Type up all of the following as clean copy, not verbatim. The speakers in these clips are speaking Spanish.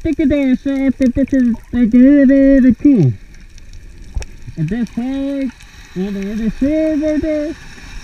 Look at that, Chef. This is the cool. And this hard, and the silver there.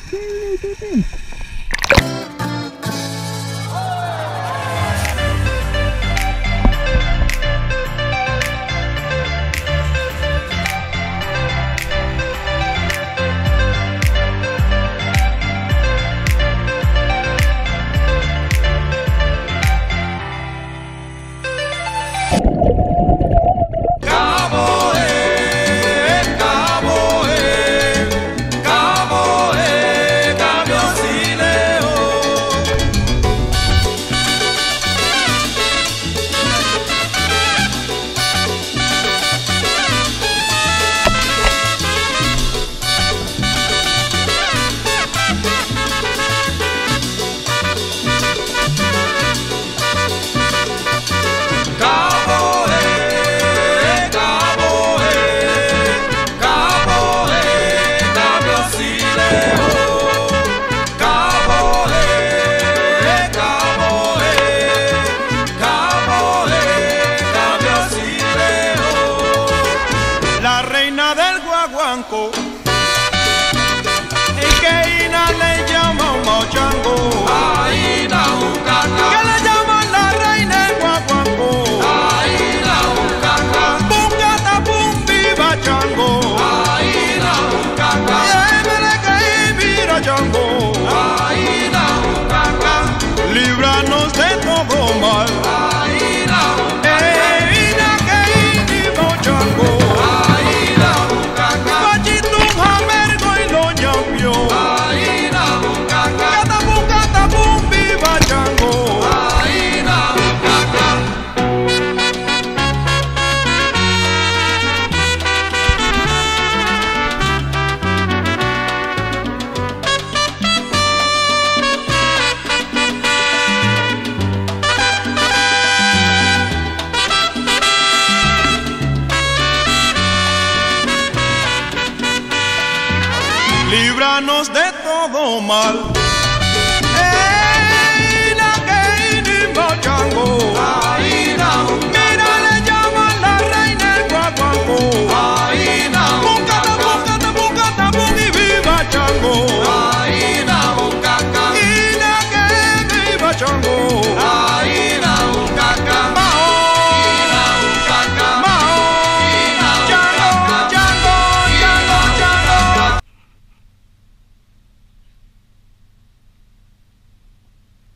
Y que Ina le llama un mochango, que le llaman la reina del guaguanco, Bucata pum viva chango, y que mira chango, líbranos de todo mal. Líbranos de todo mal. La que ni mochango, mira le llaman la reina del guaguanco, bucata, y viva chango, y la que viva chango.